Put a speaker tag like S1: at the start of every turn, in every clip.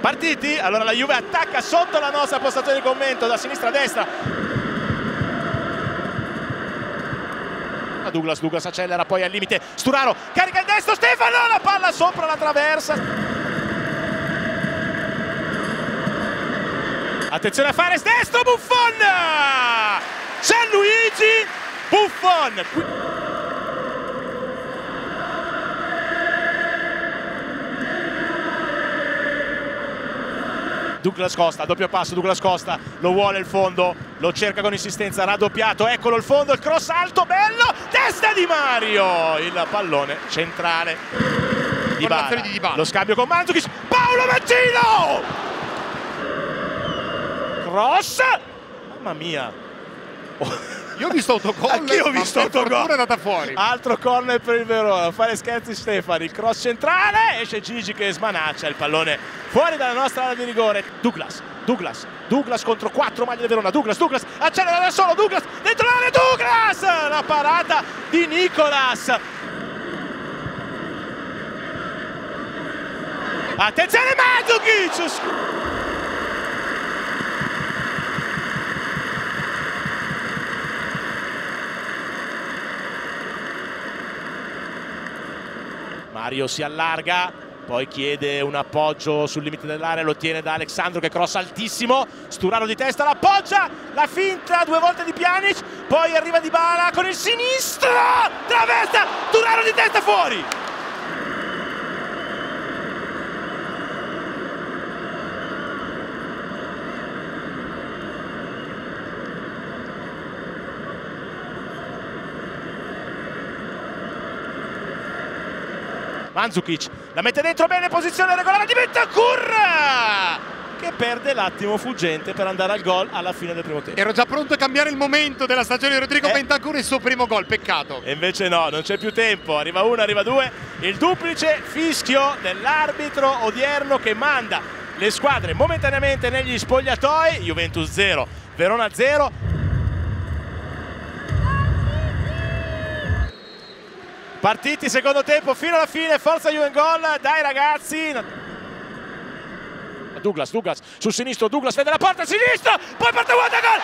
S1: Partiti, allora la Juve attacca sotto la nostra postazione di commento da sinistra a destra. Douglas accelera poi al limite, Sturaro carica il destro, Stefano, la palla sopra la traversa. Attenzione a Fares, destro, Buffon! Gianluigi Buffon! Douglas Costa, doppio passo, Douglas Costa lo vuole il fondo, lo cerca con insistenza, raddoppiato, eccolo il fondo, il cross alto, bello, testa di Mario, il pallone centrale di Dybala, lo scambio con Mandzukic, Paolo Mancino, cross, mamma mia,
S2: io ho visto autogol,
S1: anch'io ho visto autogol,
S2: è andata fuori.
S1: Altro corner per il Verona, fare scherzi Stefani, il cross centrale, esce Gigi che smanaccia il pallone fuori dalla nostra area di rigore. Douglas contro 4 maglie del Verona, Douglas accelera da solo, Douglas dentro l'area, Douglas, la parata di Nicolas. Attenzione Mandzukic! Mario si allarga, poi chiede un appoggio sul limite dell'area, lo ottiene da Alexandro che cross altissimo, Sturaro di testa, l'appoggia, la finta 2 volte di Pjanic, poi arriva Dybala con il sinistro, traversa, Sturaro di testa fuori! Mandzukic la mette dentro bene, posizione regolare di Bentancur che perde l'attimo fuggente per andare al gol alla fine del primo tempo.
S2: Ero già pronto a cambiare il momento della stagione di Rodrigo Bentancur, il suo primo gol, peccato.
S1: E invece no, non c'è più tempo, arriva 1, arriva 2, il duplice fischio dell'arbitro odierno che manda le squadre momentaneamente negli spogliatoi. Juventus 0, Verona 0. Partiti secondo tempo fino alla fine, forza Juve in gol, dai ragazzi. Douglas sul sinistro, Douglas vede la porta a sinistra, poi parte guarda, gol!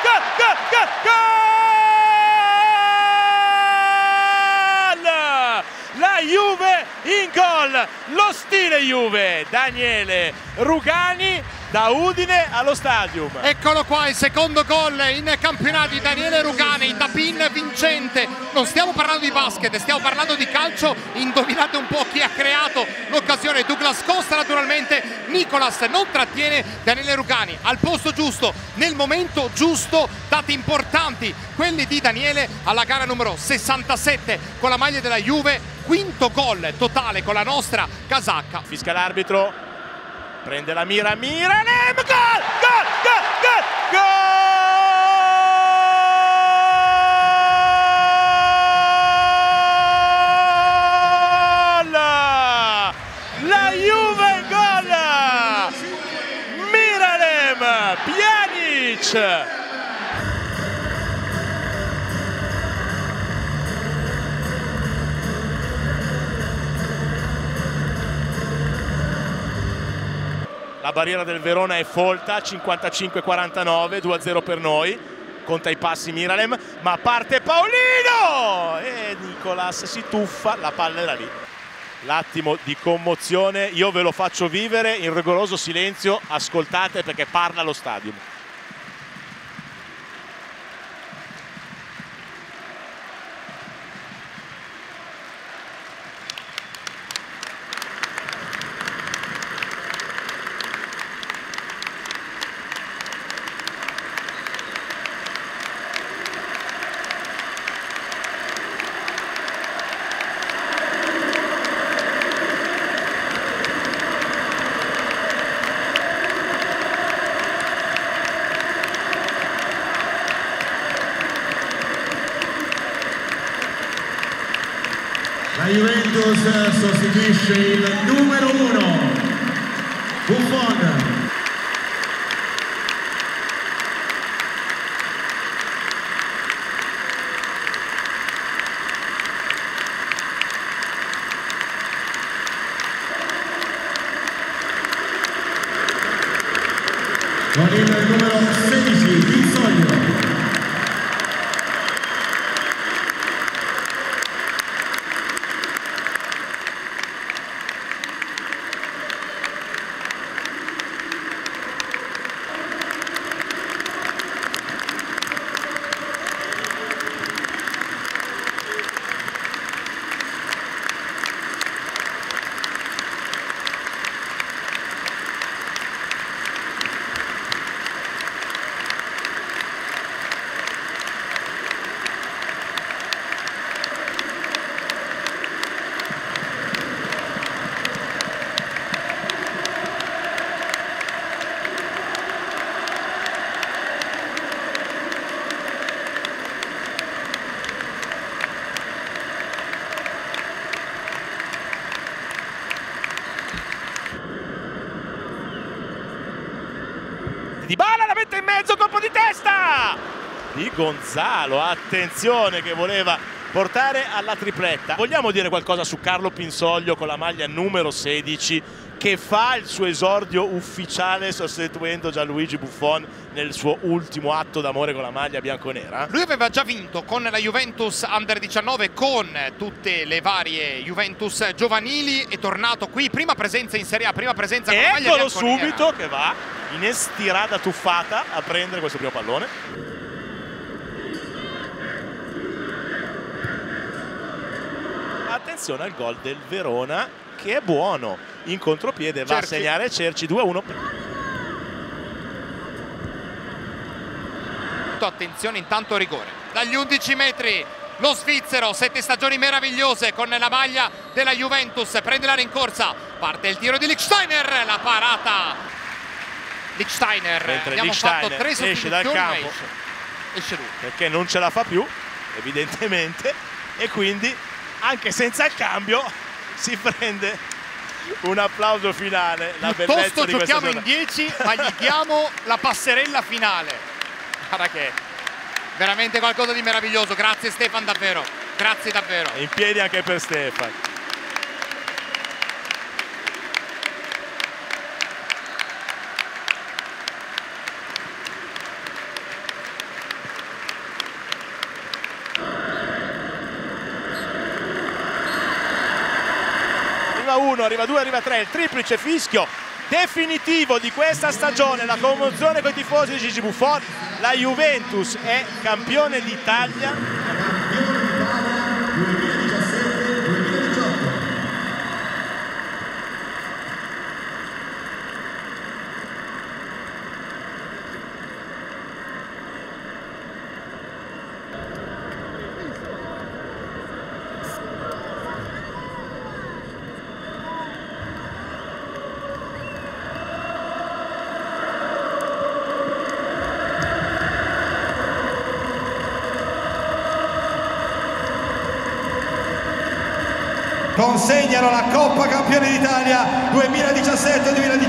S1: La Juve in gol, lo stile Juve, Daniele Rugani da Udine allo Stadium.
S2: Eccolo qua il secondo gol in campionato di Daniele Rugani, tap-in vincente. Non stiamo parlando di basket, stiamo parlando di calcio. Indovinate un po' chi ha creato l'occasione. Douglas Costa naturalmente, Nicolas non trattiene Daniele Rugani al posto giusto, nel momento giusto, dati importanti quelli di Daniele alla gara numero 67 con la maglia della Juve, quinto gol totale con la nostra casacca.
S1: Fischia l'arbitro, prende la mira, Miralem, gol! La Juve in gol! Miralem, Pjanic! La barriera del Verona è folta, 55-49, 2-0 per noi, conta i passi Miralem, ma parte Paolino e Nicolas si tuffa, la palla era lì. L'attimo di commozione, io ve lo faccio vivere in rigoroso silenzio, ascoltate perché parla lo Stadium.
S3: La Juventus sostituisce il numero 1, Buffon. con il numero 16 Pizzolio.
S1: Dybala la mette in mezzo, colpo di testa di Gonzalo, attenzione, che voleva portare alla tripletta. Vogliamo dire qualcosa su Carlo Pinsoglio con la maglia numero 16 che fa il suo esordio ufficiale sostituendo Gianluigi Buffon nel suo ultimo atto d'amore con la maglia bianconera?
S2: Lui aveva già vinto con la Juventus Under 19, con tutte le varie Juventus giovanili, è tornato qui, prima presenza in Serie A, prima presenza con la maglia bianconera.
S1: Eccolo subito che va in estirata tuffata a prendere questo primo pallone. Attenzione al gol del Verona che è buono, in contropiede va a segnare Cerci, 2-1.
S2: Attenzione, intanto rigore dagli 11 metri lo svizzero, 7 stagioni meravigliose con la maglia della Juventus, prende la rincorsa, parte il tiro di Lichtsteiner, la parata Lichtsteiner.
S1: Mentre
S2: abbiamo
S1: Lichtsteiner
S2: fatto 3 sostituzioni,
S1: esce dal campo,
S2: esce lui
S1: perché non ce la fa più evidentemente, e quindi anche senza il cambio si prende un applauso finale. La
S2: piuttosto
S1: bellezza
S2: giochiamo
S1: di
S2: in 10 ma gli diamo la passerella finale. Guarda che veramente qualcosa di meraviglioso. Grazie Stefan, davvero, grazie davvero.
S1: In piedi anche per Stefan. Arriva 1, arriva 2, arriva 3, il triplice fischio definitivo di questa stagione, la commozione con i tifosi di Gigi Buffon. La Juventus è campione d'Italia.
S3: Consegnano la Coppa Campioni d'Italia 2017-2018